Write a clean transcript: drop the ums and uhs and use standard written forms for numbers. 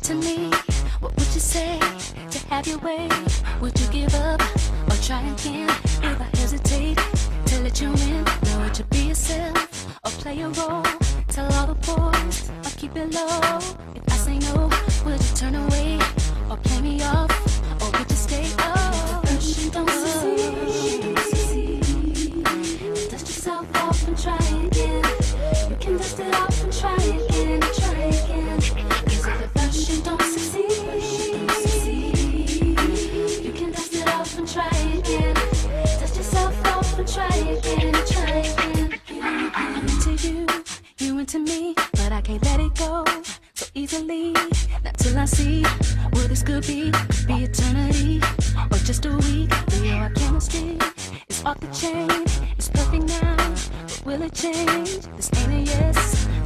to me, what would you say to have your way? Would you give up or try again? If I hesitate to let you in, know would you be yourself or play a role? Tell all the boys or keep it low. If I say no, would you turn away or play me off, or would you stay? Oh, first you don't succeed. Dust yourself off and try again. You can dust it off and try again, try again. 'Cause if at first you don't succeed, you can dust it off and try again. Dust yourself off and try again, try again. I'm into you, you into me, but I can't let it go so easily. Not till I see what this could be eternity or just a week. Our chemistry is off the chain, it's perfect now, but will it change? This ain't a yes,